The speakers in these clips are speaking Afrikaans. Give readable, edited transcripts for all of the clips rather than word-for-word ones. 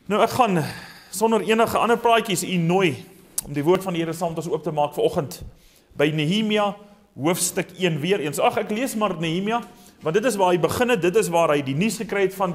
Nou ek gaan sonder enige ander praatjies u nooi om die woord van die Here saam met ons oop te maak vanoggend by Nehemia hoofstuk 1 weer eens. Ag, ek lees maar Nehemia, want dit is waar hy begin het, dit is waar hy die nuus gekry het van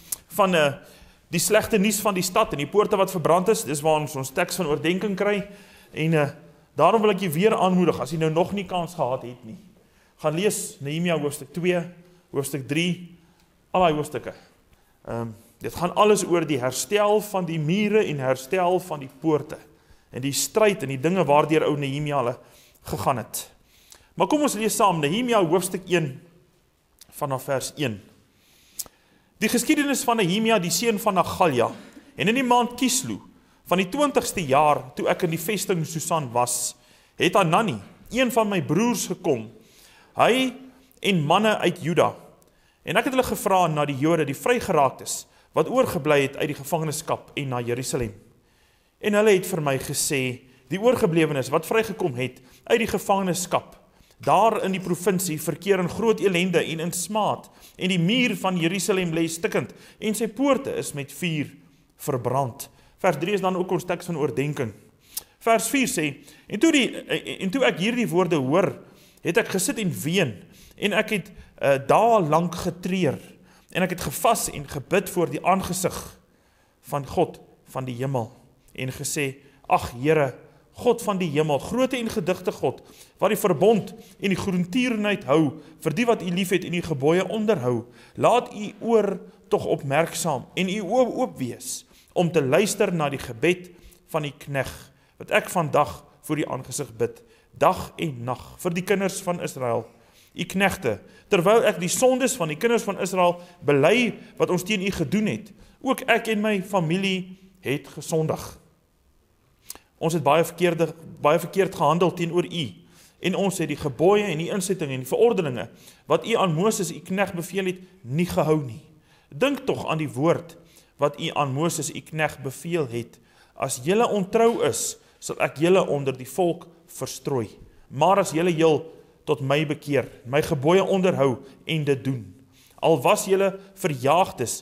die slegte nuus van die stad en die poorte wat verbrand is. Dis waar ons teks van oordenking kry en daarom wil ek jy weer aanmoedig as jy nou nog nie kans gehad het nie. Gaan lees Nehemia hoofstuk 2, hoofstuk 3, al die hoofstukke. Dit gaan alles oor die herstel van die mure en herstel van die poorte en die stryd en die dinge waardeur ou Nehemia hulle gegaan het. Maar kom ons lees saam Nehemia hoofstuk 1 vanaf vers 1. Die geskiedenis van Nehemia, die seun van Haggalja, en in die maand Kislu, van die 20ste jaar, toe ek in die vesting Susan was, het Hanani, een van my broers gekom, hy en manne uit Juda, en ek het hulle gevra na die Jode, die vrygeraak is, wat oorgeblei het uit die gevangenskap en na Jerusalem. En hulle het vir my gesê, die oorgeblewenes wat vrygekom het uit die gevangenskap, daar in die provinsie verkeer in groot elende en in smaad, en die muur van Jerusalem lê stikkend, en sy poorte is met vuur verbrand. Vers 3 is dan ook ons teks van oordenking. Vers 4 sê, en toe ek hierdie woorde hoor, het ek gesit en ween, en ek het dae lank getreur, en ek het gevas en gebid voor die aangesig van God van die hemel, en gesê, ag Here, God van die hemel, grote en gedigte God, wat die verbond en die goedertierenheid hou, vir die wat u lief het en die gebooie onderhou, laat u oor tog opmerksaam en u oë oop wees, om te luister na die gebed van die knegt, wat ek vandag voor die aangesig bid, dag en nag, vir die kinders van Israel, u knegte, terwyl ek die sondes van die kinders van Israel bely, wat ons teen u gedoen het, ook ek en my familie het gesondig. Ons het baie verkeerd gehandel teenoor u, en ons het die gebooie en die insettinge en die verordeninge, wat u aan Moses, u knegt beveel het, nie gehou nie. Dink tog aan die woord, wat u aan Moses, u knegt beveel het, as julle ontrou is, sal ek julle onder die volk verstrooi, maar as julle heel tot my bekeer, my gebooie onderhou en dit doen, al was julle verjaagdes,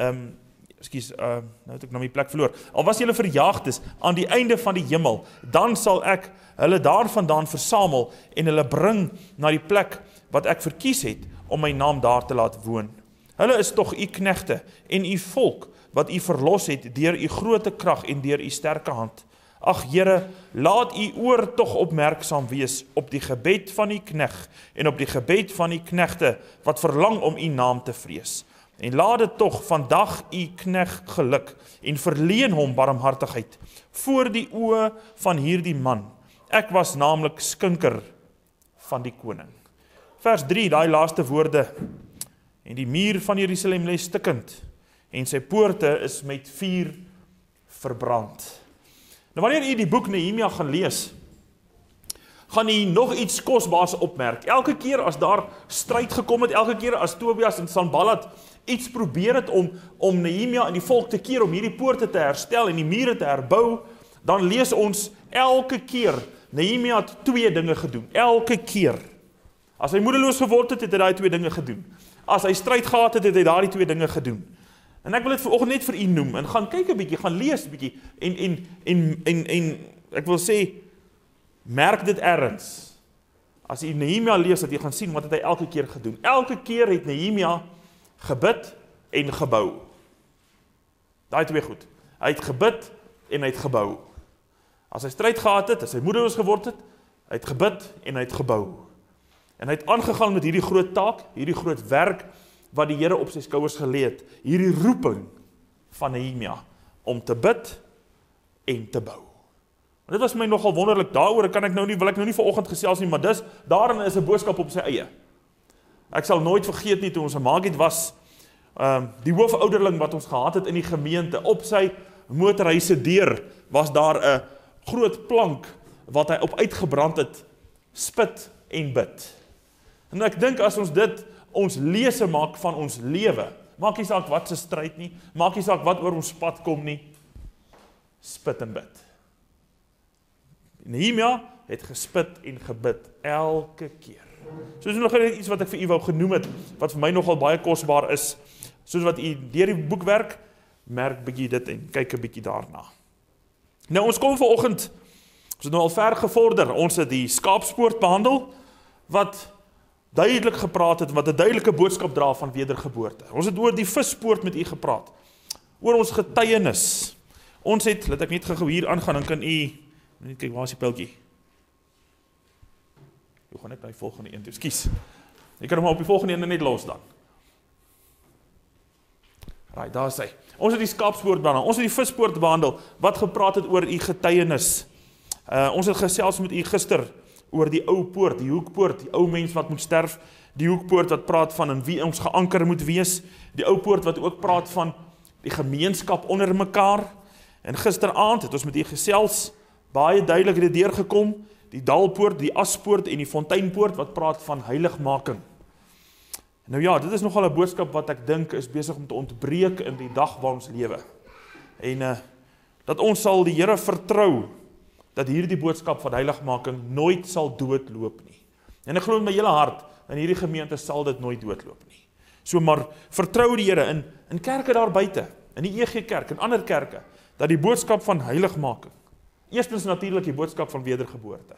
nou het ek nou my plek verloor, al was julle verjaagdes aan die einde van die hemel, dan sal ek hulle daarvandaan versamel en hulle bring na die plek wat ek verkies het om my naam daar te laat woon. Hulle is tog u knegte en u volk wat u verlos het deur u grote krag en deur u sterke hand. Ag Here, laat u oor tog opmerksaam wees op die gebed van u knegt en op die gebed van u knegte wat verlang om u naam te vrees. En laat dit tog vandag u knegt geluk en verleen hom barmhartigheid voor die oë van hierdie man. Ek was naamlik skinker van die koning. Vers 3, daai laaste woorde. En die muur van Jerusalem lê stikkend en sy poorte is met vuur verbrand. Nou wanneer u die boek Nehemia gaan lees, gaan u nog iets kosbaars opmerk. Elke keer as daar stryd gekom het, elke keer as Tobias en Sanballat iets probeer het om Nehemia en die volk te keer, om hierdie poorte te herstel en die mure te herbou, dan lees ons elke keer, Nehemia het 2 dinge gedoen, elke keer. As hy moedeloos geword het, het hy daai 2 dinge gedoen. As hy stryd gehad het, het hy daai 2 dinge gedoen. En ek wil dit vanoggend net vir u noem, en gaan kyk 'n bietjie, gaan lees 'n bietjie, en ek wil sê, merk dit ergens. As u Nehemia lees, dat jy gaan sien wat het hy elke keer gedoen. Elke keer het Nehemia gebid en gebou. Daai 2 goed. Hy het gebid en hy het gebou. As hy stryd gehad het, as hy moedeloos geword het, hy het gebid en hy het gebou. En hy het aangegaan met hierdie groot taak, hierdie groot werk, wat die Here op sy skouers gelê het, hierdie roeping van Nehemia, om te bid en te bou. En dit was my nogal wonderlik, daaroor wil ek nou nie vanoggend gesels nie, maar daarin is 'n boodskap op sy eie. Ek sal nooit vergeet nie, toe ons 'n Maagiet was, die hoofouderling wat ons gehad het in die gemeente, op sy motorhuise deur, was daar 'n groot plank, wat hy op uitgebrand het, spit en bid. En ek dink as ons dit ons lese maak van ons lewe, maak nie saak wat se stryd nie, maak nie saak wat oor ons pad kom nie, spit en bid. Nehemia het gespit en gebid elke keer. Soos nog iets wat ek vir u wou genoem het, wat vir my nogal baie kosbaar is, soos wat u deur die boek werk, merk bietjie dit en kyk 'n bietjie daarna. Nou ons kom vanoggend, ons het nou al ver gevorder, ons het die skaapspoort behandel, wat duidelik gepraat het, wat 'n duidelike boodskap dra van wedergeboorte. Ons het oor die vispoort met u gepraat, oor ons getuienis. Ons het, laat ek net gou hier aangaan, dan kan u, net kyk, waar is die pyltjie? Ek gaan net by die volgende een toe, skus. Ek kan hom op die volgende een net los dan. Right, daar is hy. Ons het die skaapspoort behandel, ons het die vispoort behandel, wat gepraat het oor u getuienis. Ons het gesels met u gister oor die ou poort, die hoekpoort, die ou mens wat moet sterf, die hoekpoort wat praat van in wie ons geanker moet wees, die ou poort wat ook praat van die gemeenskap onder mekaar, en gisteraand het ons met u gesels, baie duidelik het deurgekom, die dalpoort, die aspoort en die fonteinpoort wat praat van heiligmaking. Nou ja, dit is nogal 'n boodskap wat ek dink is besig om te ontbreek in die dag waar ons lewe. En dat ons sal die Here vertrou, dat hierdie boodskap van heiligmaking nooit sal doodloop nie. En ek glo met my hele hart, in hierdie gemeente sal dit nooit doodloop nie. So maar vertrou die Here in kerke daar buite, in die EG Kerk, in ander kerke, dat die boodskap van heiligmaking, eerstens natuurlik die boodskap van wedergeboorte.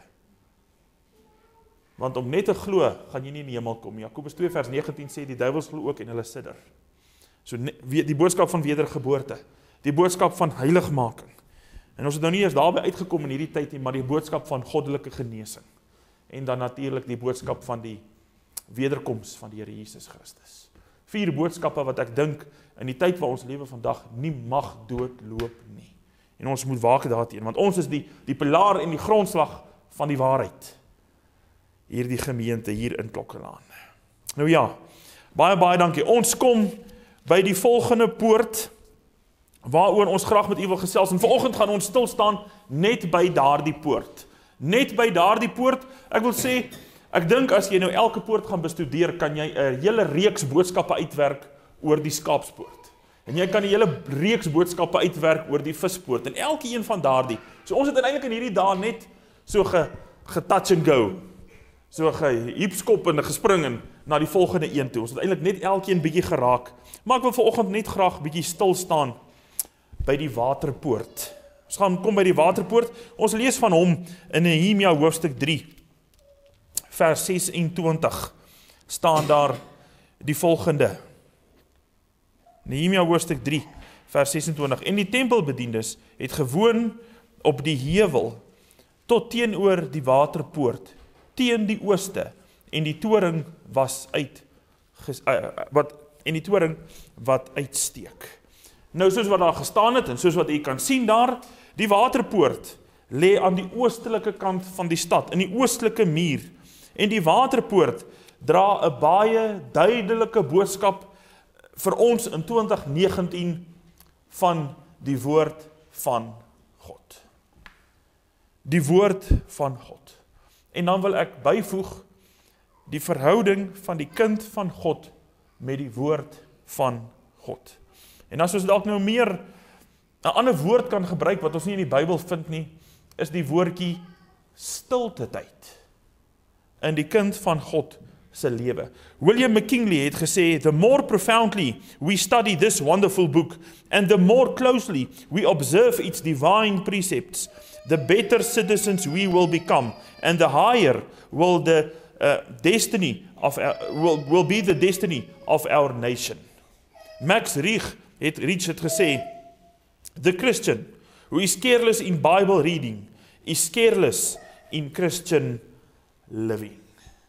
Want om net te glo, gaan jy nie in die hemel kom. Jakobus 2 vers 19 sê, die duiwels glo ook en hulle sidder. So die boodskap van wedergeboorte, die boodskap van heiligmaking. En ons het nou nie eers daarby uitgekom in hierdie tyd nie, maar die boodskap van goddelike genesing. En dan natuurlik die boodskap van die wederkoms van die Here Jesus Christus. 4 boodskappe wat ek dink in die tyd waar ons lewe vandag nie mag doodloop nie. En ons moet waak daarteen, want ons is die pilaar en die grondslag van die waarheid. Hierdie gemeente hier in Klokkelaan. Nou ja, baie dankie. Ons kom by die volgende poort, waaroor ons graag met u wil gesels, en vanoggend gaan ons stil staan net by daardie poort. Net by daardie poort, ek wil sê, ek dink as jy nou elke poort gaan bestudeer, kan jy 'n hele reeks boodskappe uitwerk oor die skaapspoort. En jy kan 'n hele reeks boodskappe uitwerk oor die vispoort, en elke een van daardie. So ons het eintlik in hierdie dae net so getouch and go, so gehiepskop en gespring en na die volgende een toe. Ons het eintlik net elkeen bietjie geraak, maar ek wil vanoggend net graag bietjie stil staan by die waterpoort. Ons gaan kom by die waterpoort. Ons lees van hom in Nehemia hoofstuk 3, vers 26, staan daar die volgende. Nehemia hoofstuk 3, vers 26. En die tempelbediendes het gewoon op die heuwel tot teenoor die waterpoort, teen die ooste, en die toring wat uitsteek. Nou soos wat daar gestaan het, en soos wat u kan sien daar, die waterpoort lê aan die oostelike kant van die stad, in die oostelike muur, en die waterpoort dra 'n baie duidelike boodskap vir ons in 2019 van die woord van God. Die woord van God. En dan wil ek byvoeg die verhouding van die kind van God met die woord van God. En as ons dalk nou meer 'n ander woord kan gebruik wat ons nie in die Bybel vind nie, is die woordjie stilte tyd in die kind van God se lewe. William McKinley het gesê, the more profoundly we study this wonderful book, and the more closely we observe its divine precepts, the better citizens we will become, and the higher will the destiny of will be the destiny of our nation. Max Rich het gesê, the Christian who is careless in Bible reading is careless in Christian living.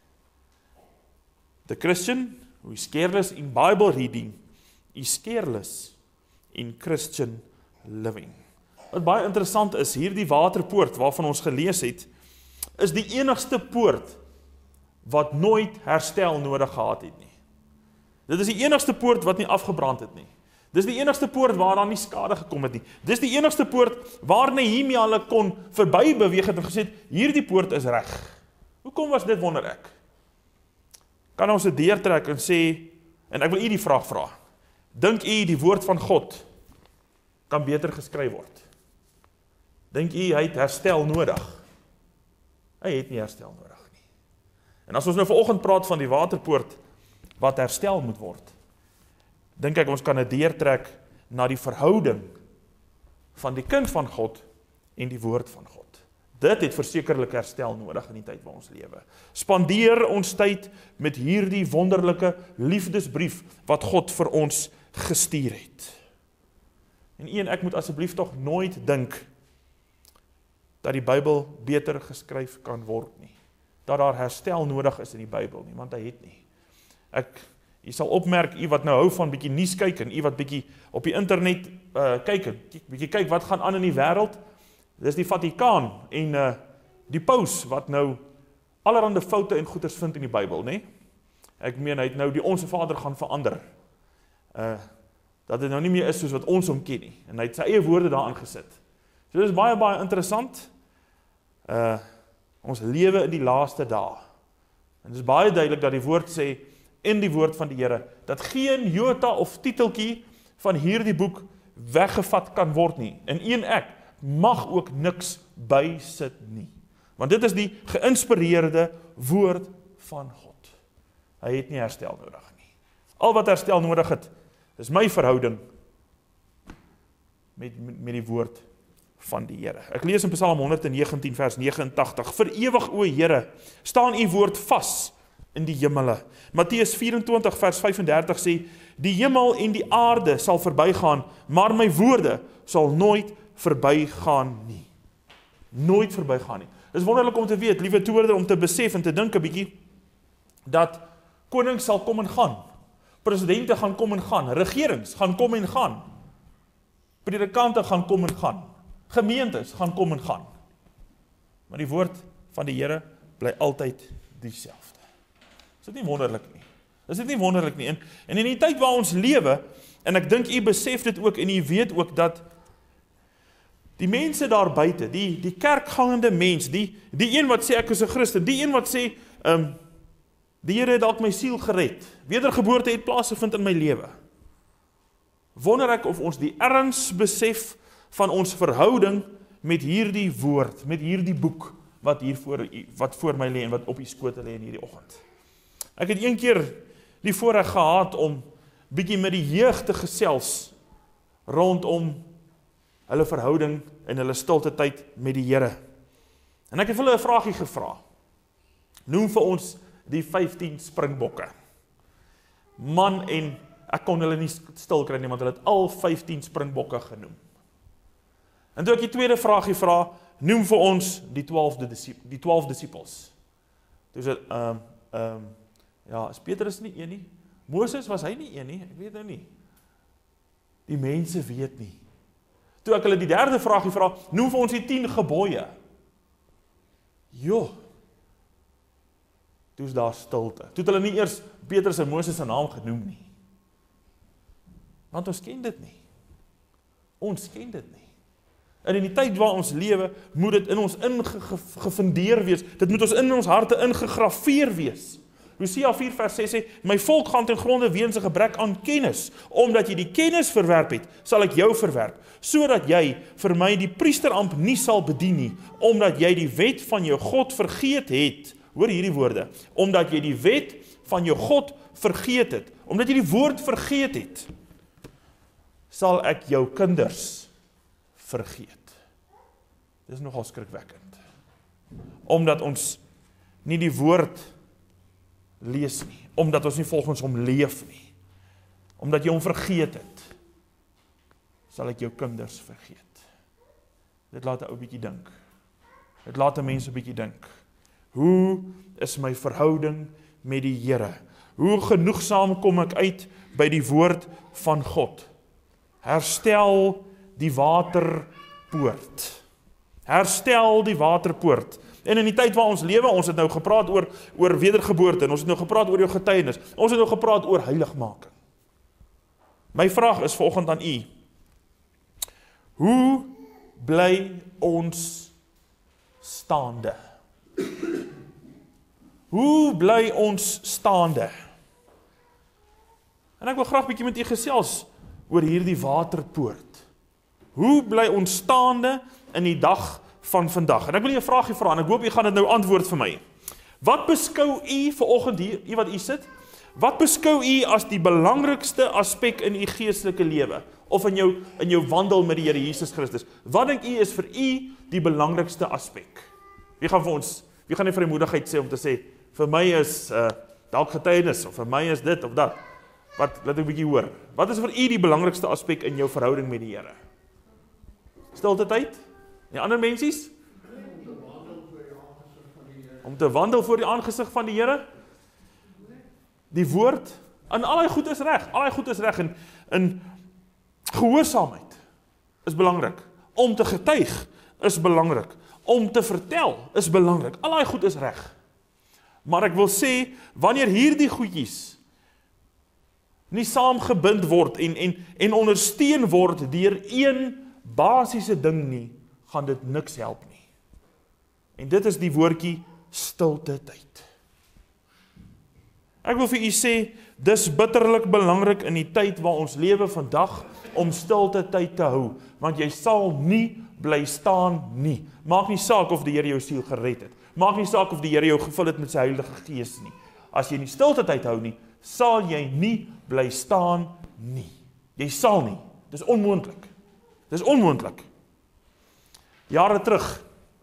The Christian who is careless in Bible reading is careless in Christian living. Wat baie interessant is, hierdie waterpoort waarvan ons gelees het, is die enigste poort wat nooit herstel nodig gehad het nie. Dit is die enigste poort wat nie afgebrand het nie. Dis die enigste poort waar daar nie skade gekom het nie. Dis die enigste poort waar Nehemia hulle kon verby beweeg het en gesê het, hierdie poort is reg. Hoekom was dit, wonder ek? Kan ons dit deurtrek en sê, en ek wil u die vraag vra, dink u die woord van God kan beter geskryf word? Dink u hy het herstel nodig? Hy het nie herstel nodig nie. En as ons nou vanoggend praat van die waterpoort wat herstel moet word, dink ek ons kan dit deurtrek na die verhouding van die kind van God en die woord van God. Dit het versekerlik herstel nodig in die tyd waar ons lewe. Spandeer ons tyd met hierdie wonderlike liefdesbrief wat God vir ons gestuur het. En ek moet asseblief tog nooit dink dat die Bybel beter geskryf kan word nie. Dat daar herstel nodig is in die Bybel nie, want hy het nie. Jy sal opmerk, u wat nou hou van bietjie nuus kyk en u wat bietjie op die internet kyk wat gaan aan in die wêreld. Dis die Vatikaan en die paus wat nou allerhande foute en goeders vind in die Bybel, nê? Ek meen, hy het nou die Onse Vader gaan verander. Dat dit nou nie meer is soos wat ons hom ken nie. En hy het sy eie woorde daarin gesit. So dit is baie, baie interessant. Ons lewe in die laaste dae. En dit is baie duidelik dat die woord sê, in die woord van die Here, dat geen jota of titeltjie van hierdie boek weggevat kan word nie. En ek mag ook niks bysit nie. Want dit is die geïnspireerde woord van God. Hy het nie herstel nodig nie. Al wat herstel nodig het, is my verhouding met die woord van die Here. Ek lees in Psalm 119 vers 89. Vir ewig, o Here, staan u woord vas in die hemele. Matteus 24 vers 35 sê, die hemel en die aarde sal verbygaan, maar my woorde sal nooit verbygaan nie. Nooit verbygaan nie. Dit is wonderlik om te weet, liewe toerder, om te besef en te dink 'n bietjie, dat konings sal kom en gaan, presidente gaan kom en gaan, regerings gaan kom en gaan, predikante gaan kom en gaan, gemeentes gaan kom en gaan. Maar die woord van die Here bly altyd dieselfde. Is dit nie wonderlik nie? Is dit nie wonderlik nie? En in die tyd waar ons lewe, en ek dink u besef dit ook, en u weet ook dat die mense daar buite, die kerkgangende mens, die een wat sê ek is 'n Christen, die een wat sê, die Here het dalk my siel gered, wedergeboorte het plaasgevind in my lewe. Wonder ek of ons die erns besef van ons verhouding met hierdie woord, met hierdie boek, wat voor my lê en wat op die skote lê in hierdie oggend. Ek het een keer die voorreg gehad om bietjie met die jeug te gesels rondom hulle verhouding en hulle stilte tyd met die Here. En ek het hulle 'n vraagie gevra. Noem vir ons die 15 springbokke. Man, en ek kon hulle nie stil kry nie, want hulle het al 15 springbokke genoem. En toe ek die tweede vraagie vra, noem vir ons die 12 disippels. Toe sê, ja, is Petrus nie een nie? Moses, was hy nie een nie? Ek weet nou nie. Die mense weet nie. Toe ek hulle die derde vraagie vra, noem vir ons die 10 gebooie. Jo, toe is daar stilte. Toe het hulle nie eers Petrus en Moses se naam genoem nie. Want ons ken dit nie. Ons ken dit nie. En in die tyd waar ons lewe, moet dit in ons ingefundeer wees. Dit moet ons in ons harte ingegraveer wees. Hosea 4 vers 6 sê, my volk gaan ten gronde weens 'n gebrek aan kennis. Omdat jy die kennis verwerp het, sal ek jou verwerp, sodat jy vir my die priesterampt nie sal bedien nie, omdat jy die wet van jou God vergeet het. Hoor hierdie woorde, omdat jy die wet van jou God vergeet het, omdat jy die woord vergeet het, sal ek jou kinders vergeet. Dit is nogal skrikwekkend. Omdat ons nie die woord lees nie, omdat ons nie volgens hom leef nie, omdat jy hom vergeet het, sal ek jou kinders vergeet. Dit laat 'n ou bietjie dink. Dit laat 'n mens 'n bietjie dink. Hoe is my verhouding met die Here? Hoe genoegsaam kom ek uit by die woord van God? Herstel die waterpoort. Herstel die waterpoort. En in die tyd waar ons lewe, ons het nou gepraat oor wedergeboorte, en ons het nou gepraat oor jou getuienis, ons het nou gepraat oor heiligmaking. My vraag is vanoggend aan u, hoe bly ons staande? Hoe bly ons staande? En ek wil graag bietjie met u gesels oor hierdie waterpoort. Hoe bly ons staande in die dag van vandag? En ek wil u 'n vraagie vra, en ek hoop u gaan dit nou antwoord vir my. Wat beskou u vanoggend hier, u wat u sit, Wat beskou u as die belangrikste aspek in u geestelike lewe? Of in jou wandel met die Here Jesus Christus? Wat dink u is vir u die belangrikste aspek? Wie gaan die vrymoedigheid sê om te sê, vir my is dalk getuienis, of vir my is dit of dat? Laat ek 'n bietjie hoor. Wat is vir u die belangrikste aspek in jou verhouding met die Here? Stilte tyd? Die ander mensies? Om te wandel voor die aangesig van die Here? Die woord? En al die goed is reg. En gehoorsaamheid is belangrik. Om te getuig is belangrik. Om te vertel is belangrik. Al die goed is reg. Maar ek wil sê, wanneer hierdie goedjies nie saamgebind word en ondersteun word deur een basiese ding nie, gaan dit niks help nie. En dit is die woordjie stilte tyd. Ek wil vir u sê, dis bitterlik belangrik in die tyd waar ons lewe vandag om stilte tyd te hou, want jy sal nie bly staan nie. Maak nie saak of die Here jou siel gered het. Maak nie saak of die Here jou gevul het met sy Heilige Gees nie. As jy nie stilte tyd hou nie, sal jy nie bly staan nie. Jy sal nie. Dis onmoontlik. Dis onmoontlik. Jare terug,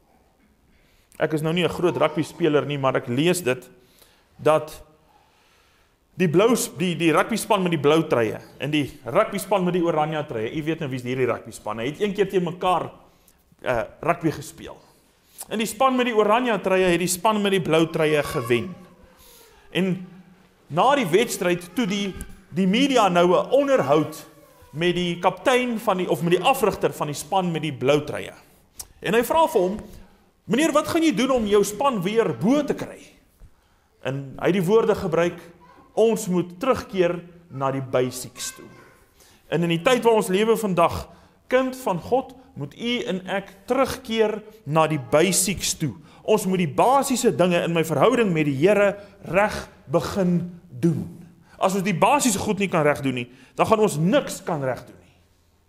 ek is nou nie 'n groot rugby speler nie, maar ek lees dit, dat die rugby span met die blou truie, en die rugby span met die oranje truie, jy weet nou wie is hierdie rugby span, hy het een keer teen mekaar rugby gespeel. En die span met die oranje truie het die span met die blou truie gewen. En na die wedstryd, toe die media nou 'n onderhoud met die kaptein of met die afrigter van die span met die blou truie. En hy vra vir hom, meneer, wat gaan jy doen om jou span weer bo te kry? En hy het die woorde gebruik, ons moet terugkeer na die basics toe. En in die tyd waar ons lewe vandag, kind van God, moet u en ek terugkeer na die basics toe. Ons moet die basiese dinge in my verhouding met die Here reg begin doen. As ons die basiese goed nie kan reg doen nie, dan gaan ons niks kan reg doen nie.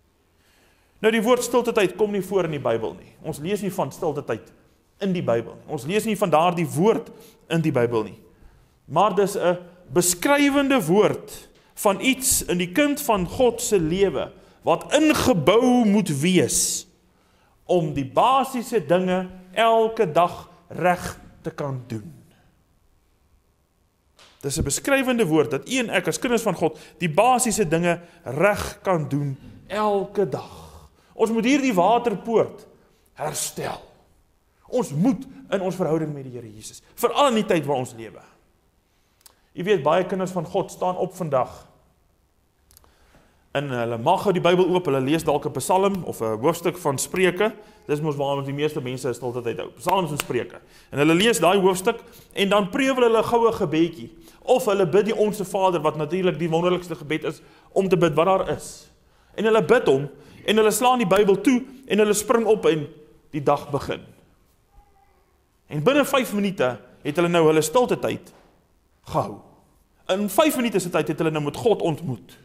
Nou die woord stilte tyd kom nie voor in die Bybel nie. Ons lees nie van stilte tyd in die Bybel nie. Ons lees nie van daardie woord in die Bybel nie. Maar dis 'n beskrywende woord van iets in die kind van God se lewe wat ingebou moet wees om die basiese dinge elke dag reg te kan doen. Dis 'n beskrywende woord dat u en ek as kinders van God die basiese dinge reg kan doen elke dag. Ons moet hierdie waterpoort herstel. Ons moet in ons verhouding met die Here Jesus, veral in die tyd waar ons lewe. U weet, baie kinders van God staan op vandag en hulle mag gou die Bybel oop, hulle lees dalk 'n Psalm of 'n hoofstuk van Spreuke. Dis mos waarom die meeste mense stilte tyd hou. Psalms en Spreuke. En hulle lees daai hoofstuk en dan prewel hulle 'n goue gebedjie of hulle bid die Onse Vader, wat natuurlik die wonderlikste gebed is om te bid wat daar is. En hulle bid hom en hulle slaan die Bybel toe en hulle spring op en die dag begin. En binne 5 minute het hulle nou hulle stilte tyd gehou. In 5 minute se tyd het hulle nou met God ontmoet.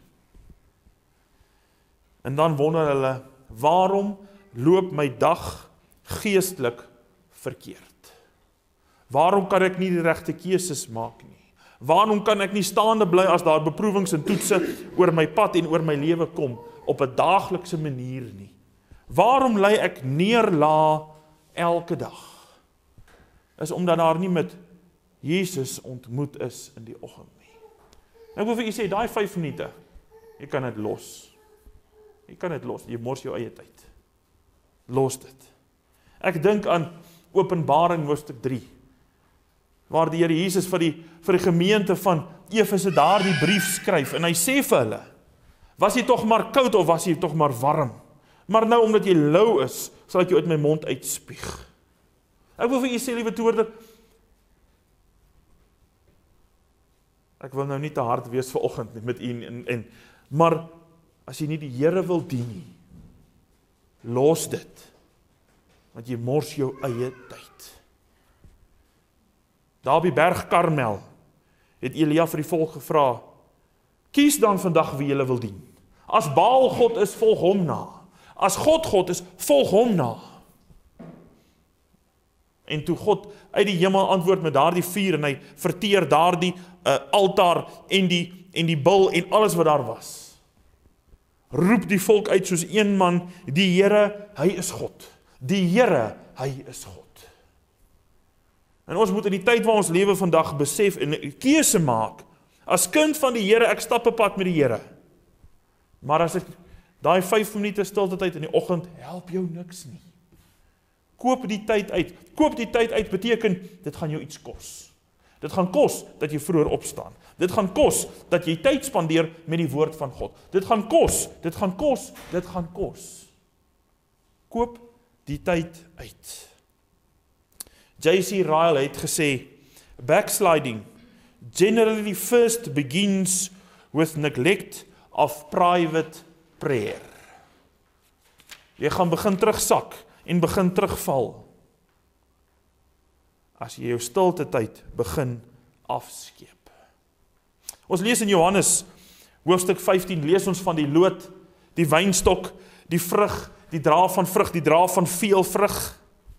En dan wonder hulle, waarom loop my dag geestelik verkeerd? Waarom kan ek nie die regte keuses maak nie? Waarom kan ek nie staande bly as daar beproewings en toetse oor my pad en oor my lewe kom op 'n daaglikse manier nie? Waarom lê ek neerlaat elke dag? Is omdat daar nie met Jesus ontmoet is in die oggend nie. Ek wil vir u sê, daai 5 minute, jy kan dit los. Jy kan dit los, jy mors jou eie tyd. Los dit. Ek dink aan Openbaring hoofstuk 3, waar die Here Jesus vir die gemeente van Efese daardie brief skryf, en hy sê vir hulle, was jy tog maar koud of was jy tog maar warm? Maar nou, omdat jy lou is, sal ek jou uit my mond uitspieg. Ek wil vir u sê, liewe toerder, ek wil nou nie te hard wees vanoggend met u, maar as jy nie die Here wil dien nie, los dit, want jy mors jou eie tyd. Daar op die berg Karmel het Elia vir die volk gevra, kies dan vandag wie julle wil dien. As Baal God is, volg hom na. As God God is, volg hom na. En toe God uit die hemel antwoord met daardie vuur en hy verteer daardie altaar en die bil en alles wat daar was. Roep die volk uit soos een man, die Here, hy is God. Die Here, hy is God. En ons moet in die tyd waar ons lewe vandag besef en 'n keuse maak, as kind van die Here, ek stap 'n pad met die Here. Maar as ek daai 5 minute stilte tyd in die oggend, help jou niks nie. Koop die tyd uit. Koop die tyd uit beteken, dit gaan jou iets kos. Dit gaan kos dat jy vroeër opstaan. Dit gaan kos dat jy tyd spandeer met die woord van God. Dit gaan kos. Koop die tyd uit. J.C. Ryle het gesê, backsliding generally first begins with neglect of private prayer. Jy gaan begin terugsak en begin terugval as jy jou stilte tyd begin afskeep. Ons lees in Johannes hoofstuk 15, lees ons van die loot, die wynstok, die vrug, die dra van vrug, die dra van veel vrug.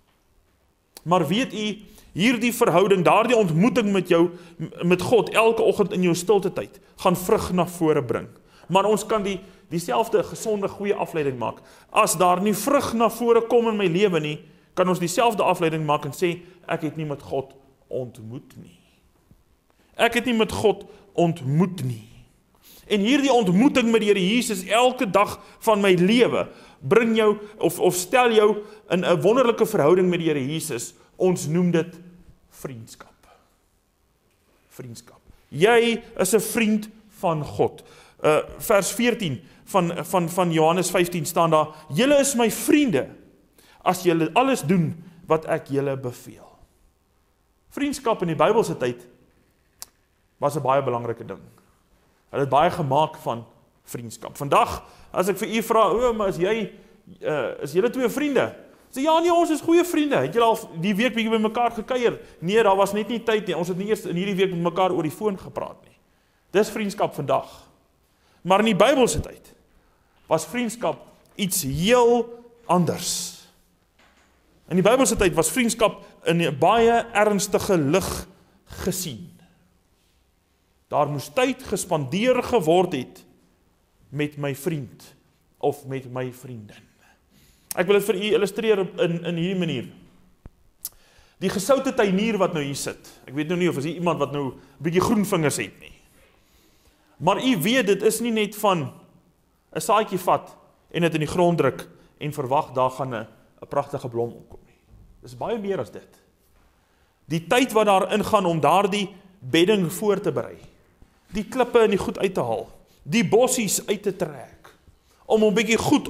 Maar weet u, hierdie verhouding, daardie ontmoeting met God, elke oggend in jou stilte tyd, gaan vrug na vore bring. Maar ons kan dieselfde gesonde, goeie afleiding maak. As daar nie vrug na vore kom in my lewe nie, kan ons dieselfde afleiding maak en sê, ek het nie met God ontmoet nie. Ek het nie met God ontmoet nie. En hierdie ontmoeting met die Here Jesus elke dag van my lewe, bring jou, of stel jou in 'n wonderlike verhouding met die Here Jesus. Ons noem dit vriendskap. Vriendskap. Jy is 'n vriend van God. Vers 14 van Johannes 15 staan daar, julle is my vriende, as julle alles doen wat ek julle beveel. Vriendskap in die Bybelse tyd was 'n baie belangrike ding. Hulle het baie gemaak van vriendskap. Vandag, as ek vir u vra, maar is julle twee vriende? Sê, ja nee, ons is goeie vriende. Het julle al die week bietjie by mekaar gekuier? Nee, daar was net nie tyd nie. Ons het nie eers in hierdie week met mekaar oor die foon gepraat nie. Dis vriendskap vandag. Maar in die Bybelse tyd was vriendskap iets heel anders. In die Bybelse tyd was vriendskap in 'n baie ernstige lig gesien. Daar moes tyd gespandeer geword het met my vriend of met my vriendin. Ek wil dit vir u illustreer in hierdie manier. Die gesoute tuinier wat nou hier sit. Ek weet nou nie of is hier iemand wat nou 'n bietjie groen vingers het nie. Maar u weet, dit is nie net van 'n saadjie vat en dit in die grond druk en verwag daar gaan 'n pragtige blom opkom nie. Dis baie meer as dit. Die tyd wat daarin gaan om daardie bedding voor te berei, die klippe en die goed uit te haal, die bossies uit te trek, om 'n bietjie goed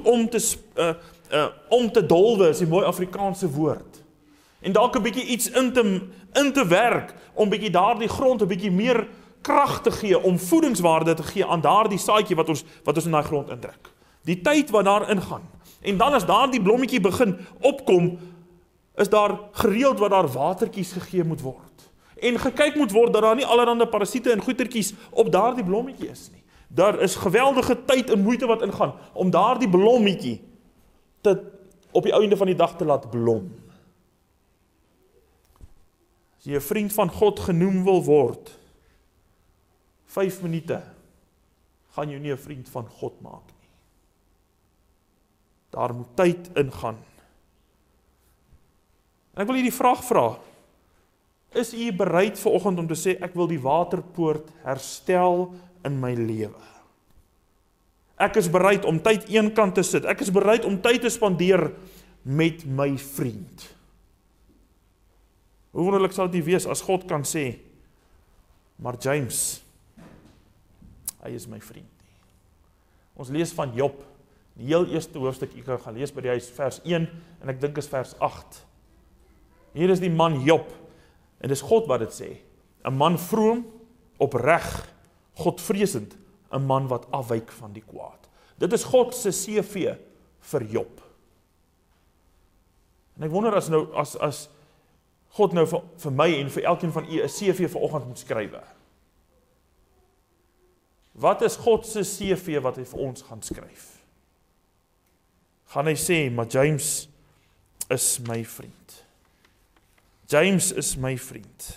om te dolwe, is die mooi Afrikaanse woord. En dalk 'n bietjie iets in te werk, om bietjie daardie grond 'n bietjie meer krag te gee, om voedingswaarde te gee aan daardie saadjie wat ons in daai grond intrek. Die tyd wat daarin gaan. En dan as daardie blommetjie begin opkom, is daar gereeld wat daar watertjies gegee moet word. En gekyk moet word dat daar nie allerlei parasiete en goetertjies op daardie blommetjie is nie. Daar is geweldige tyd en moeite wat ingaan om daardie blommetjie op die einde van die dag te laat blom. As jy 'n vriend van God genoem wil word, 5 minute gaan jou nie 'n vriend van God maak nie. Daar moet tyd ingaan. En ek wil hier die vraag vra, is u bereid vanoggend om te sê, ek wil die waterpoort herstel in my lewe? Ek is bereid om tyd eenkant te sit. Ek is bereid om tyd te spandeer met my vriend. Hoe wonderlik sal dit wees as God kan sê, maar James, hy is my vriend. Ons lees van Job, die heel eerste hoofstuk, ek gaan lees by die huis, vers 1, en ek dink is vers 8. Hier is die man Job, en dis God wat dit sê, 'n man vroom, opreg, Godvreesend, 'n man wat afwyk van die kwaad. Dit is God se CV vir Job. En ek wonder as God nou vir my en vir elkeen van u 'n CV vanoggend moet skrywe. Wat is God se CV wat hy vir ons gaan skryf? Gaan hy sê, maar James is my vriend. James is my vriend.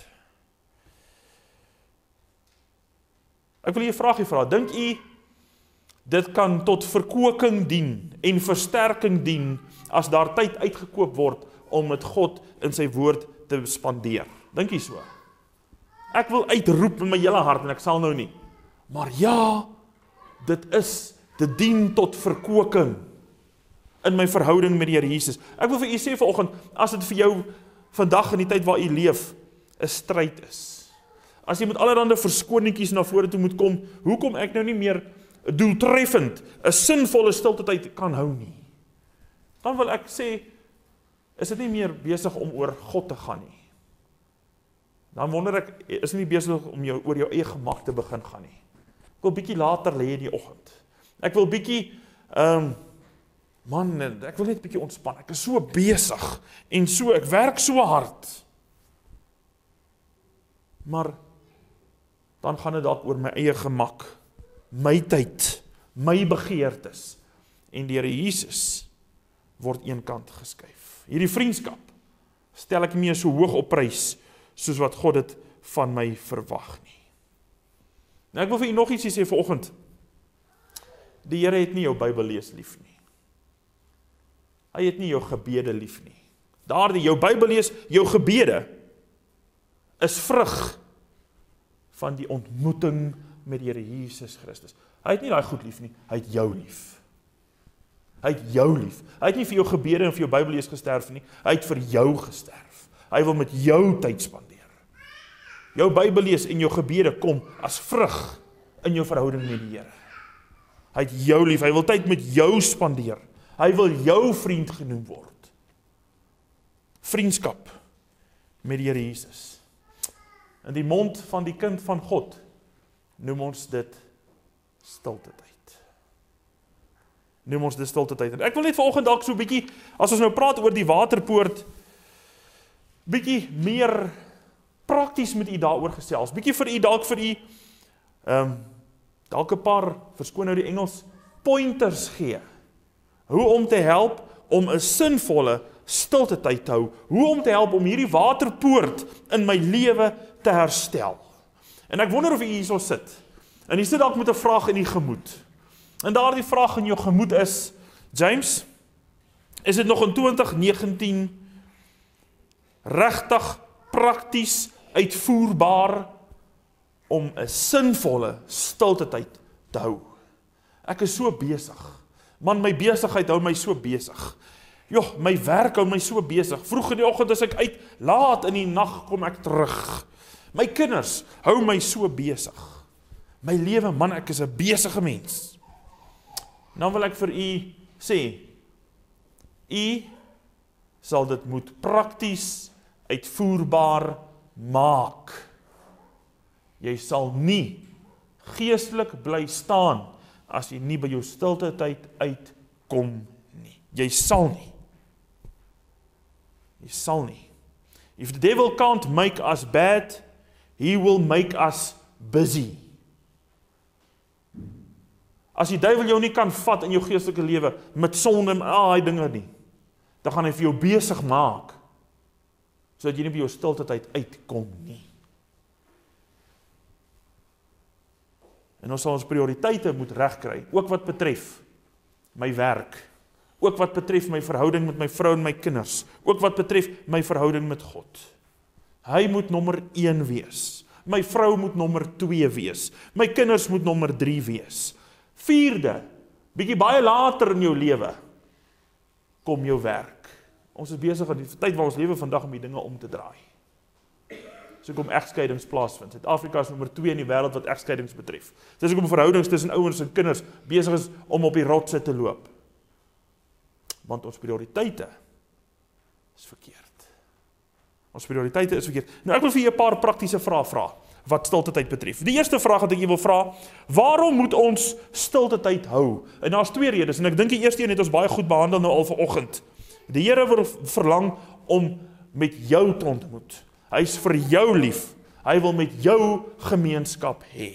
Ek wil jy 'n vraagie vra. Dink u dit kan tot verkoeking dien en versterking dien as daar tyd uitgekoop word om met God in sy woord te spandeer? Dink jy so? Ek wil uitroep in my hele hart en ek sal nou nie. Maar ja, dit dien tot verkoeking in my verhouding met die Here Jesus. Ek wil vir u sê vanoggend, as dit vir jou vandag in die tyd waar u leef, 'n stryd is. As jy met allerlei verskoningetjies na vore toe moet kom, hoekom ek nou nie meer doeltreffend 'n sinvolle stilte tyd kan hou nie. Dan wil ek sê, is dit nie meer besig om oor God te gaan nie. Dan wonder ek, is dit nie besig om oor jou eie gemak te begin gaan nie. Ek wil bietjie later lê in die oggend. Ek wil bietjie, ek wil net bietjie ontspan. Ek is so besig en so, ek werk so hard. Maar dan gaan dit dalk oor my eie gemak, my tyd, my begeertes. En die Here Jesus word eenkant geskuif. Hierdie vriendskap stel ek nie meer so hoog op prys soos wat God dit van my verwag nie. Nou ek wil vir u nog ietsie sê vanoggend. Die Here het nie jou Bybel lees lief nie. Hy het nie jou gebede lief nie. Daardie jou Bybel lees, jou gebede is vrug van die ontmoeting met die Here Jesus Christus. Hy het nie daai goed lief nie, hy het jou lief. Hy het jou lief. Hy het nie vir jou gebede en vir jou Bybel lees gesterf nie, hy het vir jou gesterf. Hy wil met jou tyd spandeer. Jou Bybel lees en jou gebede kom as vrug in jou verhouding met die Here. Hy het jou lief, hy wil tyd met jou spandeer. Hy wil jou vriend genoem word. Vriendskap met die Here Jesus. In die mond van die kind van God noem ons dit stilte tyd. Noem ons dit stilte tyd. En ek wil net vanoggend dalk so 'n bietjie, as ons nou praat oor die waterpoort, bietjie meer prakties met u daaroor gesels. Bietjie vir u, dalk vir u, dalk 'n paar, verskoon nou die Engels, pointers gee. Hoe om te help om 'n sinvolle stilte tyd te hou. Hoe om te help om hierdie waterpoort in my lewe te herstel. En ek wonder of u hierso sit. En jy sit dalk met 'n vraag in die gemoed. En daardie vraag in jou gemoed is, James, is dit nog in 2019 regtig prakties uitvoerbaar om 'n sinvolle stilte tyd te hou? Ek is so besig. Man, my besigheid hou my so besig. Joh, my werk hou my so besig. Vroeg in die oggend is ek uit, laat in die nag kom ek terug. My kinders hou my so besig. My lewe, man, ek is 'n besige mens. Nou wil ek vir u sê, u sal dit moet prakties uitvoerbaar maak. Jy sal nie geestelik bly staan as jy nie by jou stilte tyd uitkom nie. Jy sal nie. Jy sal nie. If the devil can't make us bad, he will make us busy. As die duiwel jou nie kan vat in jou geestelike lewe met sonde en al die dinge nie, dan gaan hy vir jou besig maak sodat jy nie by jou stilte tyd uitkom nie. En ons sal ons prioriteite moet regkry, ook wat betref my werk, ook wat betref my verhouding met my vrou en my kinders, ook wat betref my verhouding met God. Hy moet nommer 1 wees. My vrou moet nommer 2 wees. My kinders moet nommer 3 wees. 4de, bietjie baie later in jou lewe, kom jou werk. Ons is besig aan die tyd waar ons lewe vandag om die dinge om te draai. So kom egskeidings plaasvind. Suid-Afrika is nommer 2 in die wêreld wat egskeidings betref. Dis hoekom verhoudings tussen ouers en kinders besig is om op die rotse te loop. Want ons prioriteite is verkeerd. Ons prioriteite is verkeerd. Nou ek wil vir julle 'n paar praktiese vrae vra wat stilte tyd betref. Die eerste vraag wat ek wil vra, waarom moet ons stilte tyd hou? En daar's 2 redes en ek dink die eerste een het ons baie goed behandel nou al vanoggend. Die Here wil verlang om met jou te ontmoet. Hy is vir jou lief. Hy wil met jou gemeenskap hê.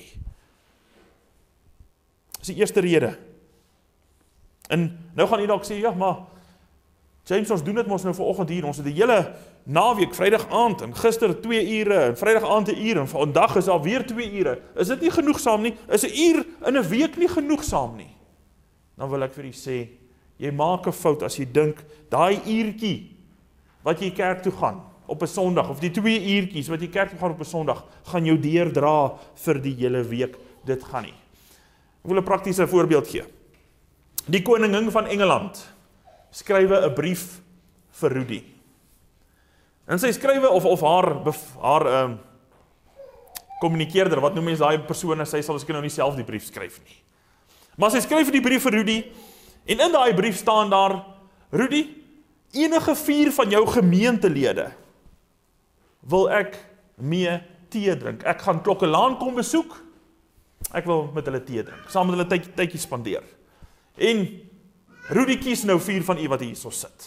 Dis die eerste rede. En nou gaan jy dalk sê, ja, maar James, ons doen dit mos nou vanoggend hier, ons het die hele naweek, Vrydag aand, en gister 2 ure, en Vrydag aand 1 uur, en vandag is daar weer 2 ure. Is dit nie genoegsaam nie? Is 1 uur in 'n week nie genoegsaam nie? Dan wil ek vir u sê, jy maak 'n fout as jy dink, daai uurtjie, wat jy kerk toe gaan, op 'n Sondag, of die 2 uurtjies wat jy kerk toe gaan op 'n Sondag, gaan jou deurdra vir die hele week. Dit gaan nie. Ek wil 'n praktiese voorbeeld gee. Die koningin van Engeland skrywe 'n brief vir Rudy. En sy skrywe, of haar kommunikeerder, wat noem mens daai persoon, sy sal nou nie self die brief skryf nie. Maar sy skryf die brief vir Rudy, en in daai brief staan daar, Rudy, enige 4 van jou gemeentelede wil ek mee tee drink. Ek gaan Klokkelaan kom besoek, ek wil met hulle tee drink, saam met hulle tydjie spandeer. En Rudy kies nou 4 van u wat hierso sit.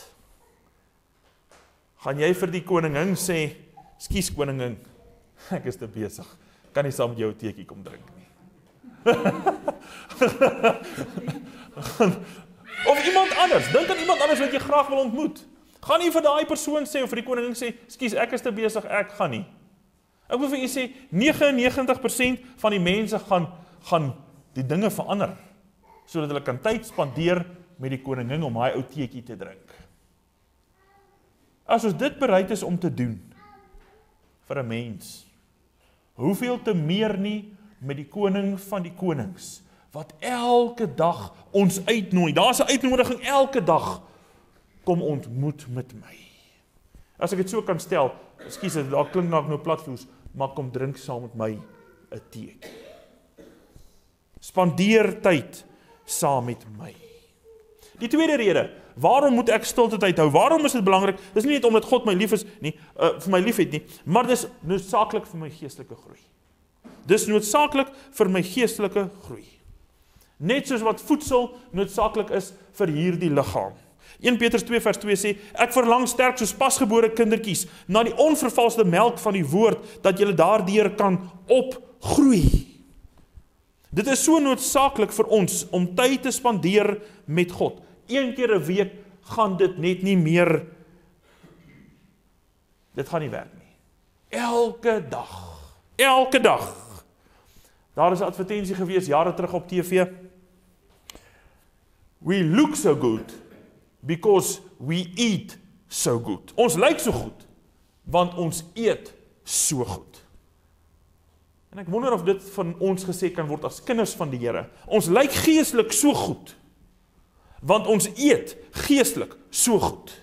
Gaan jy vir die koningin sê, "Skus koningin, ek is te besig, kan nie saam met jou 'n teetjie kom drink nie." Of iemand anders, dink aan iemand anders wat jy graag wil ontmoet. Gaan nie vir daai persoon sê, of vir die koningin sê, "Skus, ek is te besig, ek gaan nie." Ek wil vir u sê, 99% van die mense gaan die dinge verander, sodat hulle kan tyd spandeer met die koningin om hy ou teetjie te drink. As ons dit bereid is om te doen vir 'n mens, hoeveel te meer nie met die koning van die konings, wat elke dag ons uitnooi. Daar's 'n uitnodiging elke dag, kom ontmoet met my. As ek dit so kan stel, ekskuus, daar klink nou platvloers, maar kom drink saam met my 'n teetjie. Spandeer tyd saam met my. Die tweede rede, waarom moet ek stilte tyd hou? Waarom is dit belangrik? Dis nie net omdat God my lief is nie, vir my liefhet nie, maar dis noodsaaklik vir my geestelike groei. Dis noodsaaklik vir my geestelike groei. Net soos wat voedsel noodsaaklik is vir hierdie liggaam. 1 Petrus 2 vers 2 sê, ek verlang sterk soos pasgebore kindertjies na die onvervalste melk van die woord, dat julle daardeur kan opgroei. Dit is so noodsaaklik vir ons om tyd te spandeer met God. 1 keer 'n week gaan dit net nie meer, dit gaan nie werk nie. Elke dag. Daar is 'n advertensie gewees jare terug op TV. We look so good because we eat so good. Ons lyk so goed, want ons eet so goed. En ek wonder of dit van ons gesê kan word as kinders van die Here. Ons lyk geestelik so goed, want ons eet geestelik so goed.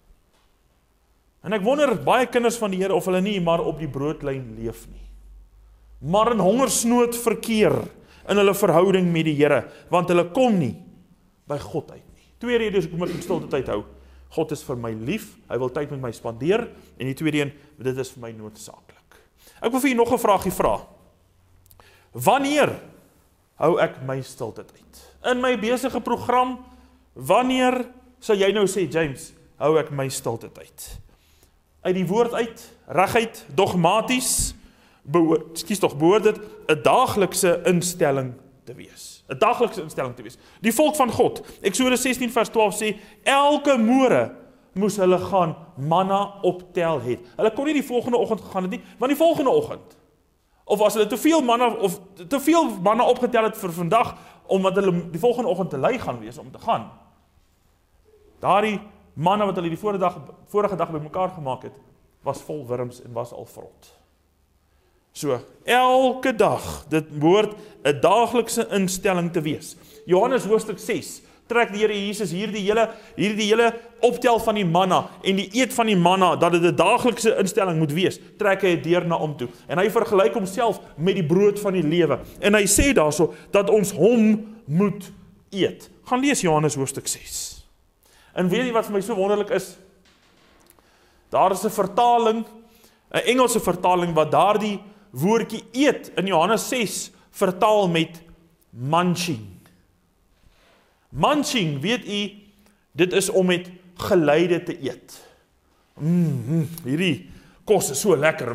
En ek wonder baie kinders van die Here of hulle nie maar op die broodlyn leef nie, maar in hongersnood verkeer in hulle verhouding met die Here, want hulle kom nie by God uit nie. 2 redes hoekom ek stilte tyd hou. God is vir my lief, hy wil tyd met my spandeer, en die tweede een, dit is vir my noodsaaklik. Ek wil vir julle nog 'n vraagie vra. Wanneer hou ek my stilte tyd? In my besige program, wanneer sal jy nou sê, James, hou ek my stilte tyd? Uit die woord uit, reguit, dogmaties, behoort dit 'n daaglikse instelling te wees. 'n daaglikse instelling te wees. Die volk van God, Eksodus 16 vers 12 sê, elke môre moes hulle gaan manna optel het. Hulle kon nie die volgende oggend gegaan het nie, want die volgende oggend, of as hulle te veel manna opgetel het vir vandag, omdat hulle die volgende oggend te lui gaan wees om te gaan. Daardie manna wat hulle die vorige dag bymekaar gemaak het, was vol wurms en was al vrot. So, elke dag, dit behoort 'n daaglikse instelling te wees. Johannes hoofstuk 6, trek die Here Jesus hierdie hele optel van die manna, en die eet van die manna, dat dit 'n daaglikse instelling moet wees, trek hy deur na om toe. En hy vergelyk homself met die brood van die lewe. En hy sê daarso, dat ons hom moet eet. Gaan lees Johannes hoofstuk 6. En weet jy wat vir my so wonderlik is? Daar is 'n vertaling, 'n Engelse vertaling, wat daardie woordjie eet in Johannes 6 vertaal met munching. Munching, weet u, dit is om met geleide te eet. Hierdie kos is so lekker.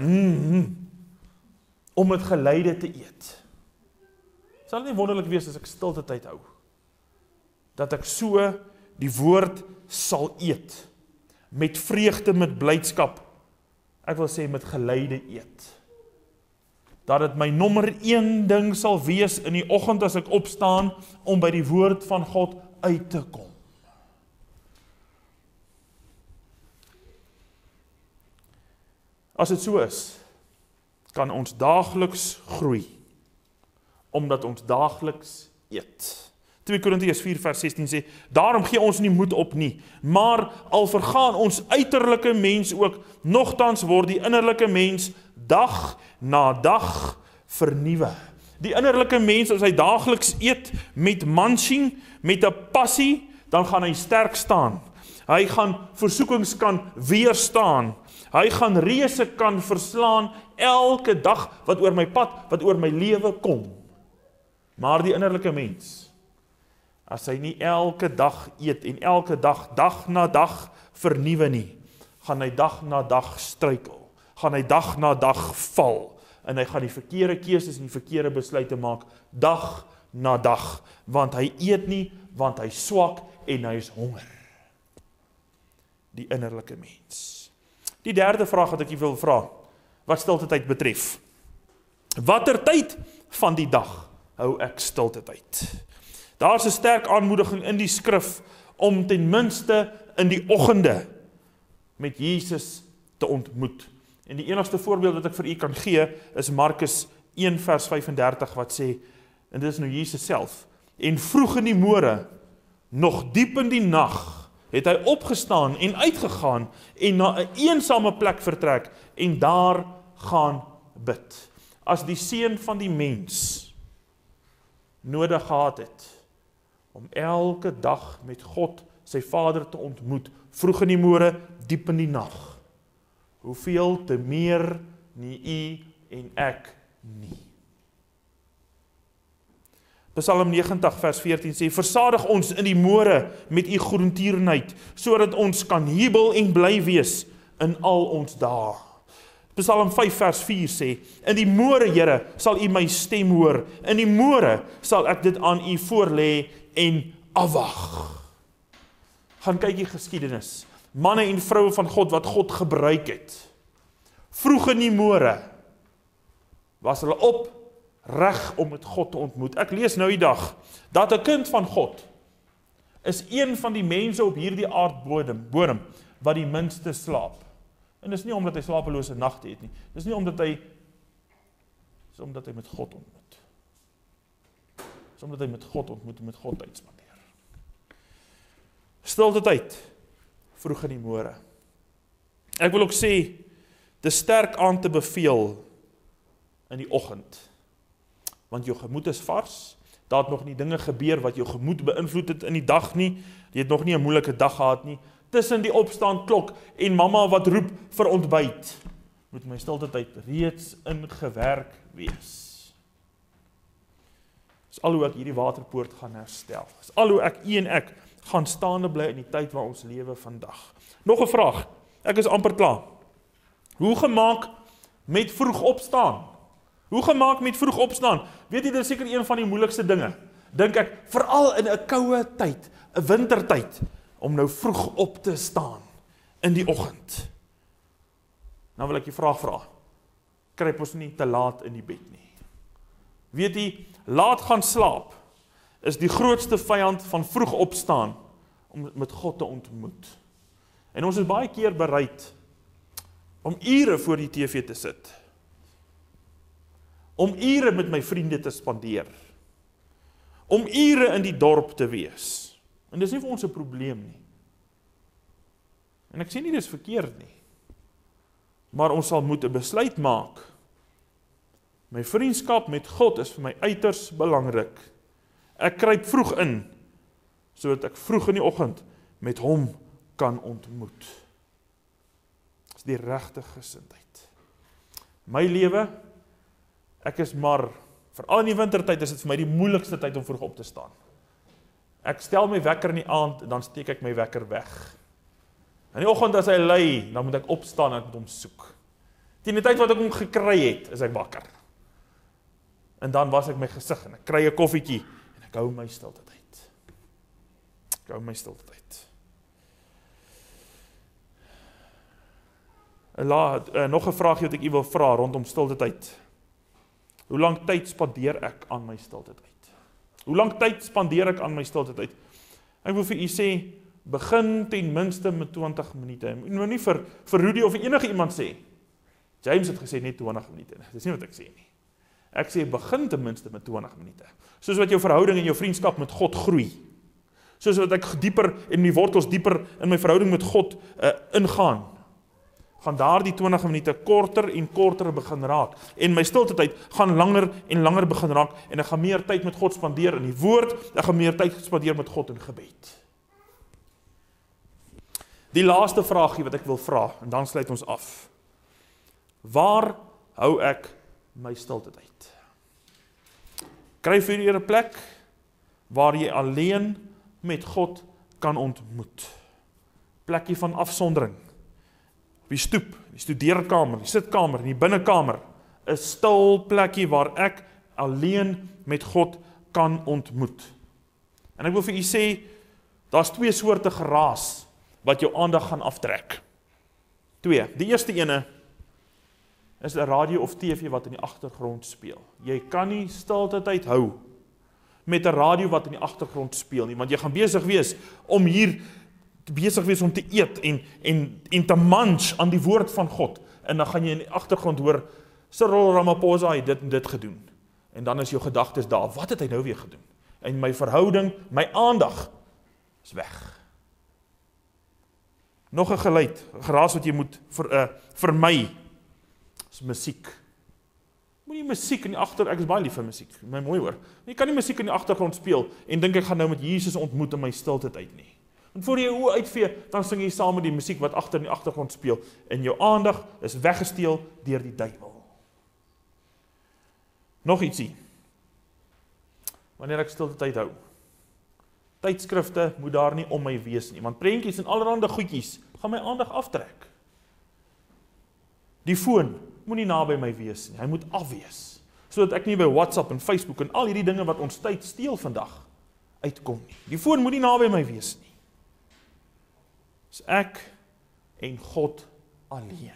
Om met geleide te eet. Sal dit nie wonderlik wees as ek stilte tyd hou? Dat ek so die woord sal eet, met vreugde, met blydskap, ek wil sê met geleide eet. Dat dit my nommer 1 ding sal wees in die oggend as ek opstaan, om by die woord van God uit te kom. As dit so is, kan ons daagliks groei, omdat ons daagliks eet. 2 Korintiërs 4 vers 16 sê, daarom gee ons nie moed op nie, maar al vergaan ons uiterlike mens ook, nogtans word die innerlike mens dag na dag vernuwe. Die innerlike mens, as hy daagliks eet met munching, met 'n passie, dan gaan hy sterk staan. Hy gaan versoekings kan weerstaan. Hy gaan reëse kan verslaan elke dag wat oor my pad, wat oor my lewe kom. Maar die innerlike mens, as hy nie elke dag eet en elke dag na dag vernuwe nie, gaan hy dag na dag struikel, gaan hy dag na dag val, en hy gaan die verkeerde keuses en die verkeerde besluite maak, dag na dag, want hy eet nie, want hy swak en hy is honger. Die innerlike mens. Die derde vraag wat ek u wil vra, wat stilte tyd betref. Watter tyd van die dag hou ek stilte tyd? Daar is 'n sterk aanmoediging in die skrif om ten minste in die oggende met Jesus te ontmoet. En die enigste voorbeeld wat ek vir u kan gee is Markus 1 vers 35 wat sê, en dit is nou Jesus self, en vroeg in die môre, nog diep in die nag, het hy opgestaan en uitgegaan en na 'n eensame plek vertrek en daar gaan bid. As die seun van die mens nodig gehad het om elke dag met God, sy Vader te ontmoet, vroeg in die môre, diep in die nag, hoeveel te meer nie u en ek nie. Psalm 90 vers 14 sê, versadig ons in die môre met u goedertierenheid, sodat ons kan jubel en bly wees in al ons dae. Psalm 5 vers 4 sê, in die môre, Here, sal u my stem hoor, in die môre sal ek dit aan u voorlê en afwag. Gaan kyk die geskiedenis, manne en vroue van God wat God gebruik het. Vroeg in die môre was hulle op, reg om met God te ontmoet. Ek lees nou die dag, dat 'n kind van God is een van die mense op hierdie aardbodem wat die minste slaap. En dis nie omdat hy slapelose nagte het nie. Dis nie omdat hy met God ontmoet. Dis omdat hy met God ontmoet en met God tyd spandeer. Stilte tyd, vroeg in die môre. Ek wil ook sê, dis sterk aan te beveel in die oggend. Want jou gemoed is vars, daar het nog nie dinge gebeur wat jou gemoed beïnvloed het in die dag nie, jy het nog nie 'n moeilike dag gehad nie, tussen die opstaanklok en mamma wat roep vir ontbyt, moet my stilte tyd reeds ingewerk wees. Dis al hoe ek hierdie waterpoort gaan herstel, dis al hoe ek, u en ek, gaan staande bly in die tyd waar ons lewe vandag. Nog 'n vraag, ek is amper klaar. Hoe gemaak met vroeg opstaan? Hoe gemaak met vroeg opstaan? Weet jy, dit is seker een van die moeilikste dinge, dink ek, veral in 'n koue tyd, 'n wintertyd, om nou vroeg op te staan, in die oggend. Nou wil ek die vraag vra, kruip ons nie te laat in die bed nie. Weet jy, laat gaan slaap, is die grootste vyand van vroeg opstaan, om met God te ontmoet. En ons is baie keer bereid, om ure voor die TV te sit, om ure met my vriende te spandeer, om ure in die dorp te wees. En dis nie vir ons 'n probleem nie. En ek sê nie dis verkeerd nie. Maar ons sal moet 'n besluit maak. My vriendskap met God is vir my uiters belangrik. Ek kruip vroeg in, sodat ek vroeg in die oggend met hom kan ontmoet. Dis die regte gesindheid. My lewe, ek is maar, veral in die wintertyd is dit vir my die moeilikste tyd om vroeg op te staan. Ek stel my wekker in die aand, en dan steek ek my wekker weg. In die oggend as hy lui, dan moet ek opstaan en ek moet hom soek. Teen die tyd wat ek hom gekry het, is ek wakker. En dan was ek my gesig, en ek kry 'n koffietjie, en ek hou my stilte tyd. Ek hou my stilte tyd. Nog 'n vraagie wat ek u wil vra rondom stilte tyd. Hoe lank tyd spandeer ek aan my stilte tyd? Hoe lank tyd spandeer ek aan my stilte tyd? Ek wil vir u sê, begin ten minste met 20 minute. Ek moet nie vir Rudy of enige iemand sê. James het gesê net 20 minute. Dis nie wat ek sê nie. Ek sê begin ten minste met 20 minute. Soos wat jou verhouding en jou vriendskap met God groei. Soos wat ek dieper en die wortels dieper in my verhouding met God ingaan. Gaan daardie 20 minute korter en korter begin raak. En my stilte tyd gaan langer en langer begin raak. En ek gaan meer tyd met God spandeer in die woord. Ek gaan meer tyd spandeer met God in gebed. Die laaste vraagie wat ek wil vra, en dan sluit ons af. Waar hou ek my stilte tyd? Kry vir jy 'n plek waar jy alleen met God kan ontmoet. Plekkie van afsondering. Op die stoep, die studeerkamer, die sitkamer, die binnekamer. 'n Stil plekkie waar ek alleen met God kan ontmoet. En ek wil vir u sê, daar's 2 soorte geraas wat jou aandag gaan aftrek. 2. Die eerste ene is 'n radio of TV wat in die agtergrond speel. Jy kan nie stilte tyd hou met 'n radio wat in die agtergrond speel nie, want jy gaan besig wees om hier besig wees om te eet en te munch aan die woord van God. En dan gaan jy in die agtergrond hoor, Cyril Ramaphosa het dit en dit gedoen. En dan is jou gedagtes daar, wat het hy nou weer gedoen? En my verhouding, my aandag is weg. Nog 'n geluid, 'n geraas wat jy moet vermy, is musiek. Moenie musiek in die ek is baie lief vir musiek, my mooi hoor. Jy kan nie musiek in die agtergrond speel en dink ek gaan nou met Jesus ontmoet in my stilte tyd nie. En voor jy jou oë uitvee, dan sing jy saam met die musiek wat agter in die agtergrond speel en jou aandag is weggesteel deur die duiwel. Nog ietsie. Wanneer ek stilte tyd hou. Tydskrifte moet daar nie om my wees nie, want prentjies en allerhande goedjies gaan my aandag aftrek. Die foon moet nie naby my wees nie, hy moet afwees, sodat ek nie by WhatsApp en Facebook en al hierdie dinge wat ons tyd steel vandag uitkom nie. Die foon moet nie naby my wees nie. Dis ek en God alleen.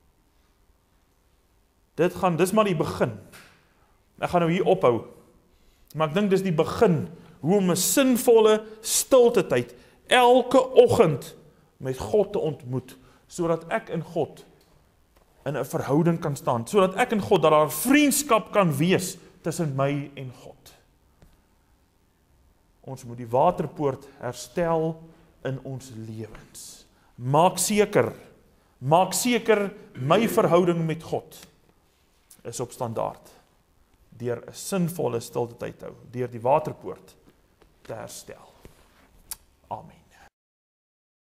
Dis maar die begin. Ek gaan nou hier ophou, maar ek dink dis die begin hoe om 'n sinvolle stilte tyd elke oggend met God te ontmoet, sodat ek en God in 'n verhouding kan staan, sodat ek en God, dat daar vriendskap kan wees tussen my en God. Ons moet die waterpoort herstel in ons lewens. Maak seker my verhouding met God is op standaard, deur 'n sinvolle stilte tyd hou, deur die waterpoort te herstel. Amen.